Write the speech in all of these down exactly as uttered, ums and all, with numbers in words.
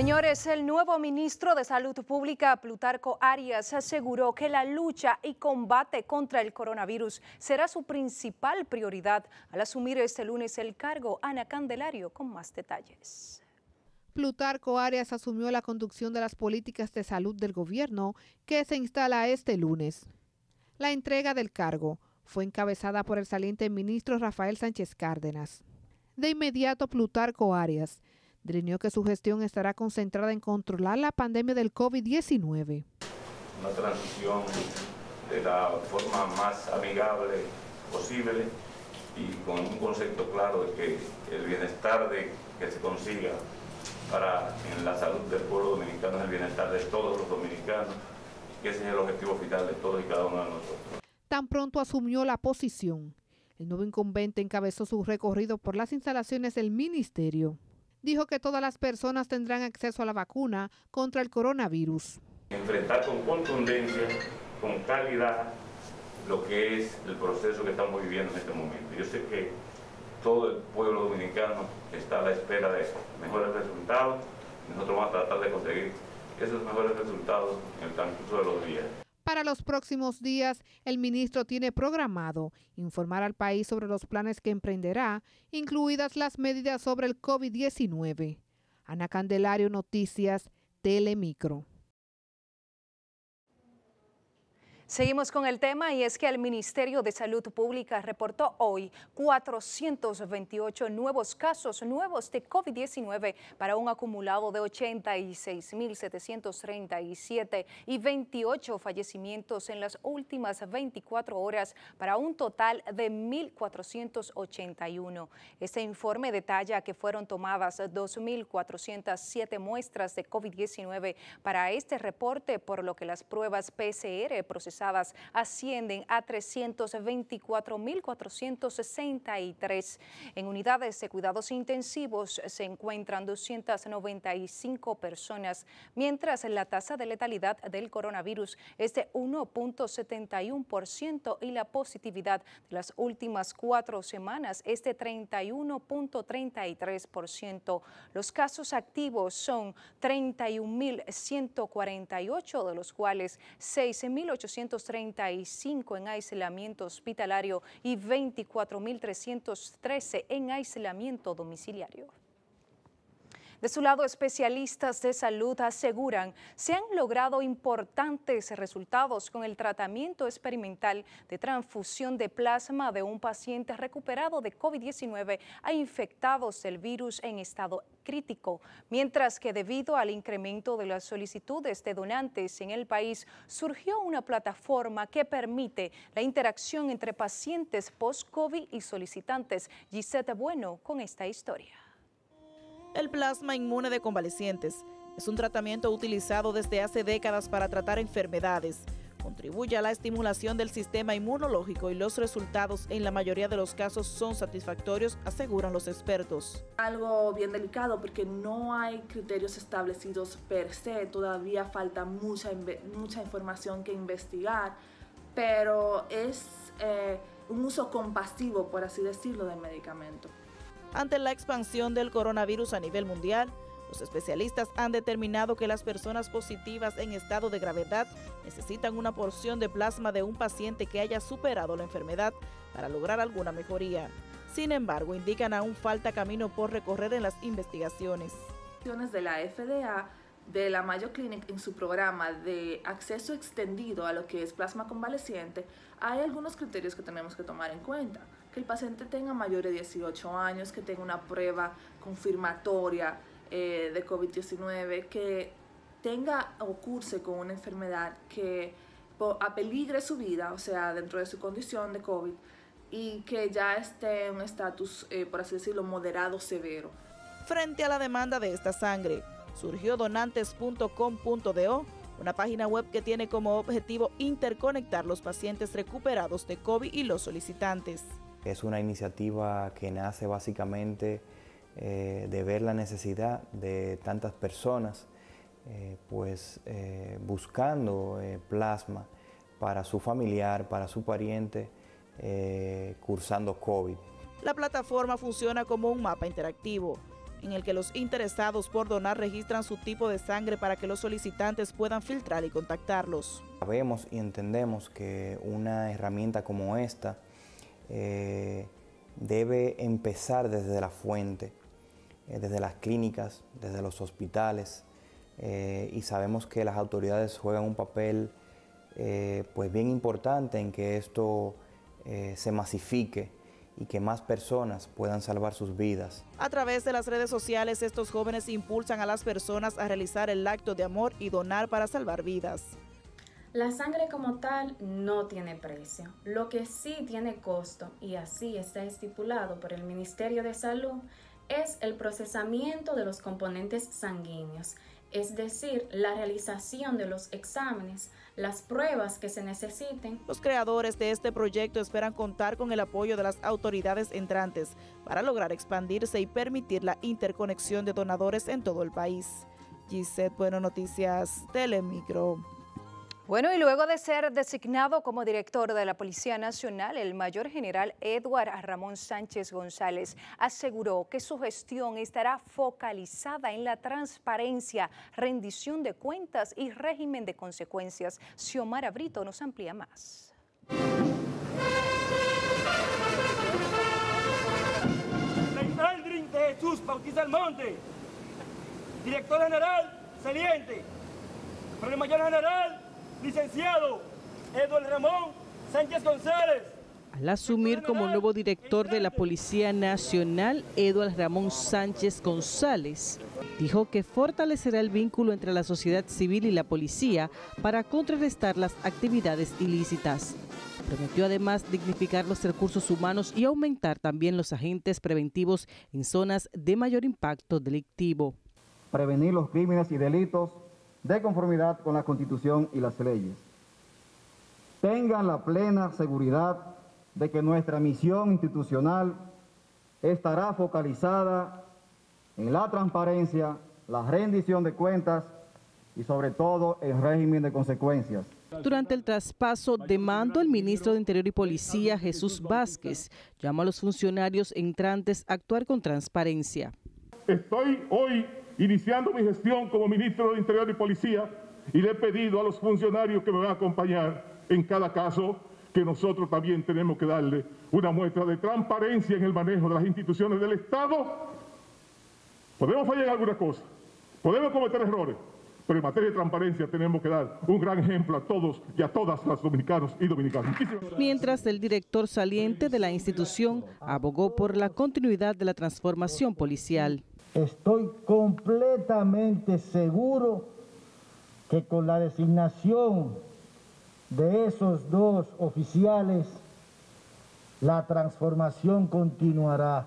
Señores, el nuevo ministro de Salud Pública, Plutarco Arias, aseguró que la lucha y combate contra el coronavirus será su principal prioridad al asumir este lunes el cargo. Ana Candelario con más detalles. Plutarco Arias asumió la conducción de las políticas de salud del gobierno que se instala este lunes. La entrega del cargo fue encabezada por el saliente ministro Rafael Sánchez Cárdenas. De inmediato, Plutarco Arias delineó que su gestión estará concentrada en controlar la pandemia del COVID diecinueve. Una transición de la forma más amigable posible y con un concepto claro de que el bienestar de, que se consiga para en la salud del pueblo dominicano es el bienestar de todos los dominicanos, que ese es el objetivo final de todos y cada uno de nosotros. Tan pronto asumió la posición, el nuevo incumbente encabezó su recorrido por las instalaciones del ministerio. Dijo que todas las personas tendrán acceso a la vacuna contra el coronavirus. Enfrentar con contundencia, con calidad, lo que es el proceso que estamos viviendo en este momento. Yo sé que todo el pueblo dominicano está a la espera de mejores resultados. Nosotros vamos a tratar de conseguir esos mejores resultados en el transcurso de los días. Para los próximos días, el ministro tiene programado informar al país sobre los planes que emprenderá, incluidas las medidas sobre el COVID diecinueve. Ana Candelario, Noticias, Telemicro. Seguimos con el tema y es que el Ministerio de Salud Pública reportó hoy cuatrocientos veintiocho nuevos casos nuevos de COVID diecinueve para un acumulado de ochenta y seis mil setecientos treinta y siete y veintiocho fallecimientos en las últimas veinticuatro horas para un total de mil cuatrocientos ochenta y uno. Este informe detalla que fueron tomadas dos mil cuatrocientas siete muestras de COVID diecinueve para este reporte, por lo que las pruebas P C R procesadas ascienden a trescientos veinticuatro mil cuatrocientos sesenta y tres. En unidades de cuidados intensivos se encuentran doscientas noventa y cinco personas, mientras la tasa de letalidad del coronavirus es de uno punto setenta y uno por ciento y la positividad de las últimas cuatro semanas es de treinta y uno punto treinta y tres por ciento. Los casos activos son treinta y un mil ciento cuarenta y ocho, de los cuales seis mil ochocientos treinta y cinco en aislamiento hospitalario y veinticuatro mil trescientos trece en aislamiento domiciliario. De su lado, especialistas de salud aseguran se han logrado importantes resultados con el tratamiento experimental de transfusión de plasma de un paciente recuperado de COVID diecinueve a infectados del virus en estado crítico, mientras que debido al incremento de las solicitudes de donantes en el país, surgió una plataforma que permite la interacción entre pacientes post-COVID y solicitantes. Gisette Bueno con esta historia. El plasma inmune de convalecientes es un tratamiento utilizado desde hace décadas para tratar enfermedades. Contribuye a la estimulación del sistema inmunológico y los resultados en la mayoría de los casos son satisfactorios, aseguran los expertos. Algo bien delicado porque no hay criterios establecidos per se, todavía falta mucha, mucha información que investigar, pero es eh, un uso compasivo, por así decirlo, del medicamento. Ante la expansión del coronavirus a nivel mundial, los especialistas han determinado que las personas positivas en estado de gravedad necesitan una porción de plasma de un paciente que haya superado la enfermedad para lograr alguna mejoría. Sin embargo, indican aún falta camino por recorrer en las investigaciones. De la F D A, de la Mayo Clinic, en su programa de acceso extendido a lo que es plasma convaleciente, hay algunos criterios que tenemos que tomar en cuenta. Que el paciente tenga mayor de dieciocho años, que tenga una prueba confirmatoria eh, de COVID diecinueve, que tenga o curse con una enfermedad que apeligre su vida, o sea, dentro de su condición de COVID, y que ya esté en un estatus, eh, por así decirlo, moderado severo. Frente a la demanda de esta sangre, surgió donantes punto com punto do, una página web que tiene como objetivo interconectar los pacientes recuperados de COVID y los solicitantes. Es una iniciativa que nace básicamente eh, de ver la necesidad de tantas personas eh, pues, eh, buscando eh, plasma para su familiar, para su pariente, eh, cursando COVID. La plataforma funciona como un mapa interactivo. en el que los interesados por donar registran su tipo de sangre para que los solicitantes puedan filtrar y contactarlos. Sabemos y entendemos que una herramienta como esta eh, debe empezar desde la fuente, eh, desde las clínicas, desde los hospitales, eh, y sabemos que las autoridades juegan un papel eh, pues bien importante en que esto eh, se masifique y que más personas puedan salvar sus vidas. A través de las redes sociales, estos jóvenes impulsan a las personas a realizar el acto de amor y donar para salvar vidas. La sangre como tal no tiene precio, lo que sí tiene costo, y así está estipulado por el Ministerio de Salud, es el procesamiento de los componentes sanguíneos, es decir, la realización de los exámenes, las pruebas que se necesiten. Los creadores de este proyecto esperan contar con el apoyo de las autoridades entrantes para lograr expandirse y permitir la interconexión de donadores en todo el país. Gisette, Bueno Noticias, Telemicro. Bueno, y luego de ser designado como director de la Policía Nacional, el mayor general Edward Ramón Sánchez González aseguró que su gestión estará focalizada en la transparencia, rendición de cuentas y régimen de consecuencias. Xiomara Brito nos amplía más. Leitandrin de Jesús Bautista Almonte, director general saliente, pero el mayor general licenciado Edward Ramón Sánchez González. Al asumir como nuevo director de la Policía Nacional, Edward Ramón Sánchez González dijo que fortalecerá el vínculo entre la sociedad civil y la policía para contrarrestar las actividades ilícitas. Prometió además dignificar los recursos humanos y aumentar también los agentes preventivos en zonas de mayor impacto delictivo. Prevenir los crímenes y delitos de conformidad con la Constitución y las leyes. Tengan la plena seguridad de que nuestra misión institucional estará focalizada en la transparencia, la rendición de cuentas y sobre todo el régimen de consecuencias. Durante el traspaso de mando, el ministro de Interior y Policía, Jesús Vázquez, llamó a los funcionarios entrantes a actuar con transparencia. Estoy hoy iniciando mi gestión como ministro de Interior y Policía y le he pedido a los funcionarios que me van a acompañar en cada caso que nosotros también tenemos que darle una muestra de transparencia en el manejo de las instituciones del Estado. Podemos fallar en algunas cosas, podemos cometer errores, pero en materia de transparencia tenemos que dar un gran ejemplo a todos y a todas las dominicanos y dominicanas. Mientras el director saliente de la institución abogó por la continuidad de la transformación policial. Estoy completamente seguro que con la designación de esos dos oficiales, la transformación continuará.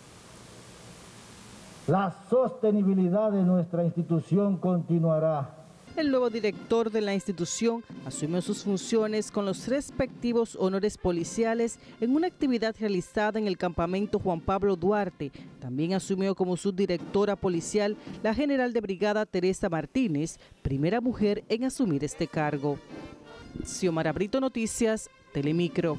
La sostenibilidad de nuestra institución continuará. El nuevo director de la institución asumió sus funciones con los respectivos honores policiales en una actividad realizada en el campamento Juan Pablo Duarte. También asumió como subdirectora policial la general de brigada Teresa Martínez, primera mujer en asumir este cargo. Xiomara Brito, Noticias, Telemicro.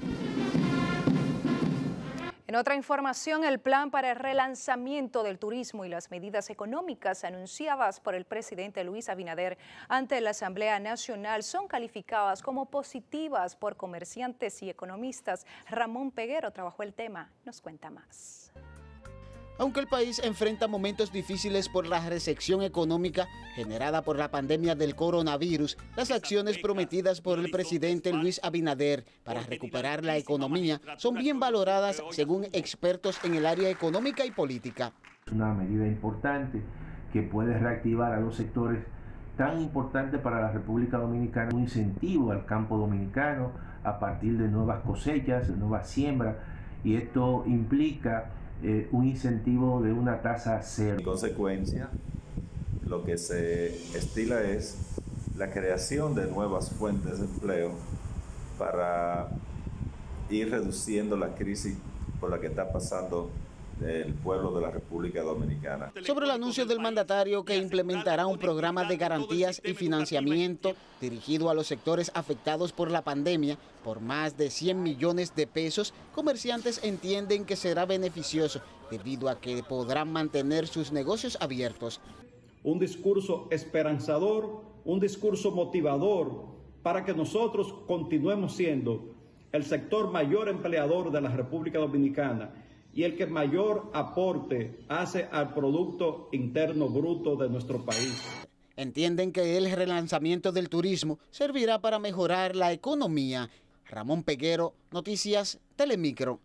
En otra información, el plan para el relanzamiento del turismo y las medidas económicas anunciadas por el presidente Luis Abinader ante la Asamblea Nacional son calificadas como positivas por comerciantes y economistas. Ramón Peguero trabajó el tema, nos cuenta más. Aunque el país enfrenta momentos difíciles por la recesión económica generada por la pandemia del coronavirus, las acciones prometidas por el presidente Luis Abinader para recuperar la economía son bien valoradas según expertos en el área económica y política. Es una medida importante que puede reactivar a los sectores tan importantes para la República Dominicana, un incentivo al campo dominicano a partir de nuevas cosechas, de nuevas siembras, y esto implica Eh, un incentivo de una tasa cero. En consecuencia, lo que se estila es la creación de nuevas fuentes de empleo para ir reduciendo la crisis por la que está pasando del pueblo de la República Dominicana. Sobre el anuncio del mandatario que implementará un programa de garantías y financiamiento dirigido a los sectores afectados por la pandemia por más de cien millones de pesos, comerciantes entienden que será beneficioso debido a que podrán mantener sus negocios abiertos. Un discurso esperanzador, un discurso motivador para que nosotros continuemos siendo el sector mayor empleador de la República Dominicana y el que mayor aporte hace al Producto Interno Bruto de nuestro país. Entienden que el relanzamiento del turismo servirá para mejorar la economía. Ramón Peguero, Noticias Telemicro.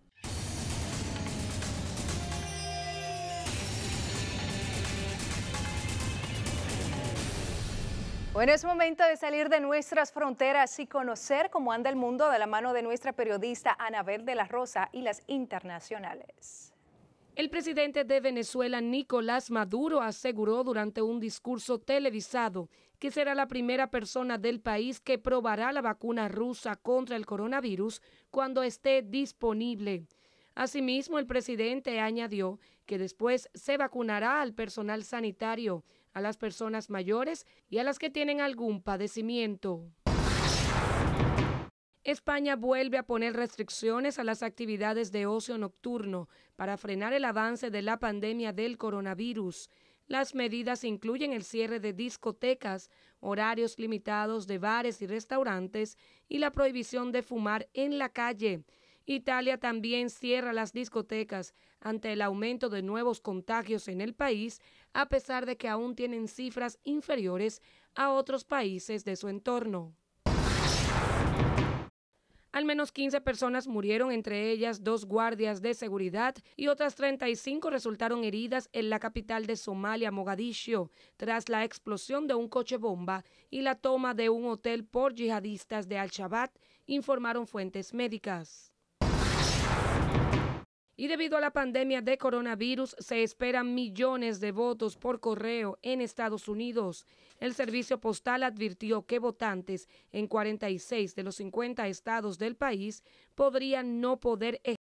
Bueno, es momento de salir de nuestras fronteras y conocer cómo anda el mundo de la mano de nuestra periodista Anabel de la Rosa y las internacionales. El presidente de Venezuela, Nicolás Maduro, aseguró durante un discurso televisado que será la primera persona del país que probará la vacuna rusa contra el coronavirus cuando esté disponible. Asimismo, el presidente añadió que después se vacunará al personal sanitario, a las personas mayores y a las que tienen algún padecimiento. España vuelve a poner restricciones a las actividades de ocio nocturno para frenar el avance de la pandemia del coronavirus. Las medidas incluyen el cierre de discotecas, horarios limitados de bares y restaurantes y la prohibición de fumar en la calle. Italia también cierra las discotecas ante el aumento de nuevos contagios en el país, a pesar de que aún tienen cifras inferiores a otros países de su entorno. Al menos quince personas murieron, entre ellas dos guardias de seguridad, y otras treinta y cinco resultaron heridas en la capital de Somalia, Mogadiscio, tras la explosión de un coche bomba y la toma de un hotel por yihadistas de Al-Shabaab, informaron fuentes médicas. Y debido a la pandemia de coronavirus, se esperan millones de votos por correo en Estados Unidos. El servicio postal advirtió que votantes en cuarenta y seis de los cincuenta estados del país podrían no poder ejercer